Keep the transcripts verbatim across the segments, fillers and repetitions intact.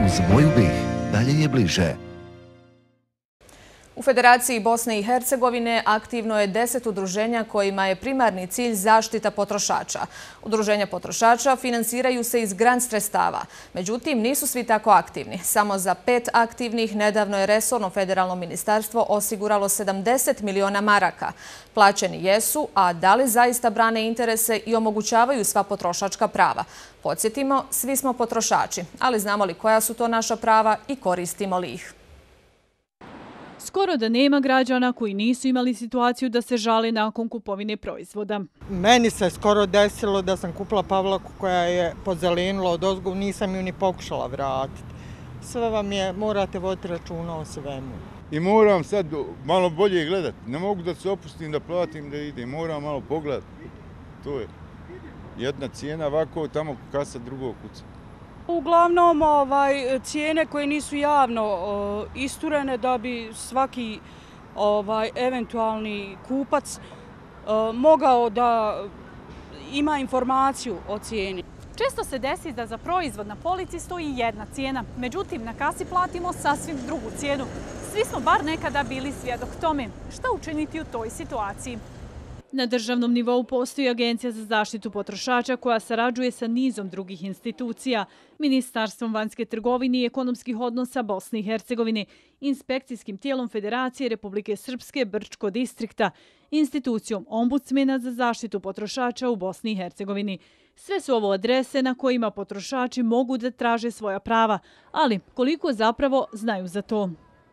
Uz moju BiH dalje je bliže. U Federaciji Bosne i Hercegovine aktivno je deset udruženja kojima je primarni cilj zaštita potrošača. Udruženja potrošača finansiraju se iz grant sredstava. Međutim, nisu svi tako aktivni. Samo za pet aktivnih nedavno je resorno federalno ministarstvo osiguralo sedamdeset miliona maraka. Plaćeni jesu, a da li zaista brane interese i omogućavaju sva potrošačka prava? Podsjetimo, svi smo potrošači, ali znamo li koja su to naša prava i koristimo li ih? Skoro da nema građana koji nisu imali situaciju da se žale nakon kupovine proizvoda. Meni se skoro desilo da sam kupila pavlaku koja je pozelenila od ozgo, nisam ju ni pokušala vratiti. Sve vam je, morate voditi računa o svemu. I moram sad malo bolje gledati. Ne mogu da se opustim, da platim, da idem. Moram malo pogledati. To je jedna cijena, ovako tamo kasa drugog kuca. Uglavnom ovaj, cijene koje nisu javno o, isturene da bi svaki ovaj, eventualni kupac o, mogao da ima informaciju o cijeni. Često se desi da za proizvod na polici stoji jedna cijena, međutim na kasi platimo sasvim drugu cijenu. Svi smo bar nekada bili svjedok tome. Šta učiniti u toj situaciji? Na državnom nivou postoji Agencija za zaštitu potrošača koja sarađuje sa nizom drugih institucija, Ministarstvom vanjske trgovine i ekonomskih odnosa Bosne i Hercegovine, inspekcijskim tijelom Federacije Republike Srpske Brčko distrikta, institucijom Ombudsmena za zaštitu potrošača u Bosni i Hercegovini. Sve su ovo adrese na kojima potrošači mogu da traže svoja prava, ali koliko zapravo znaju za to?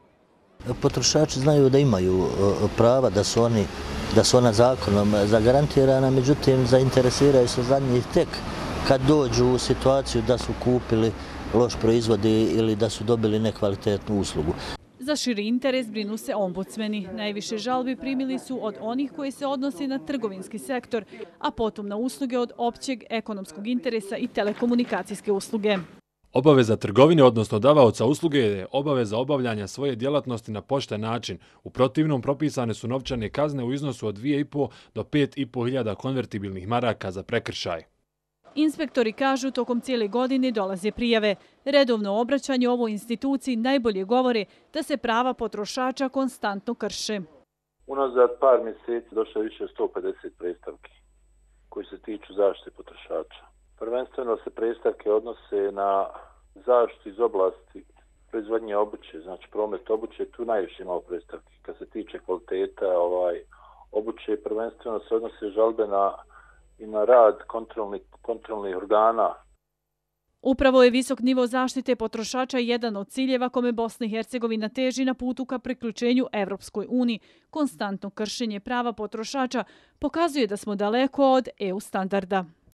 Potrošači znaju da imaju prava, da su oni da su ona zakonom zagarantirana, međutim zainteresiraju se za njih tek kad dođu u situaciju da su kupili loš proizvod ili da su dobili nekvalitetnu uslugu. Za širi interes brinu se ombudsmeni. Najviše žalbi primili su od onih koji se odnose na trgovinski sektor, a potom na usluge od općeg ekonomskog interesa i telekomunikacijske usluge. Obaveza trgovine, odnosno davaoca usluge, je obaveza obavljanja svoje djelatnosti na pošten način. U protivnom propisane su novčane kazne u iznosu od dvije i po do pet i po hiljada konvertibilnih maraka za prekršaj. Inspektori kažu tokom cijele godine dolaze prijave. Redovno obraćanje ovoj instituciji najbolje govore da se prava potrošača konstantno krše. Unazad par mjeseci došlo je više od sto pedeset predstavki koji se tiču zaštite potrošača. Prvenstveno se predstavke odnose na zaštitu iz oblasti proizvodnje obuće, znači promet obuće, tu najviše imamo predstavki. Kad se tiče kvaliteta ovaj, obuće, prvenstveno se odnose žalbe na, i na rad kontrolnih, kontrolnih organa. Upravo je visok nivo zaštite potrošača jedan od ciljeva kome Bosna i Hercegovina teži na putu ka priključenju Evropskoj uniji. Konstantno kršenje prava potrošača pokazuje da smo daleko od E U standarda.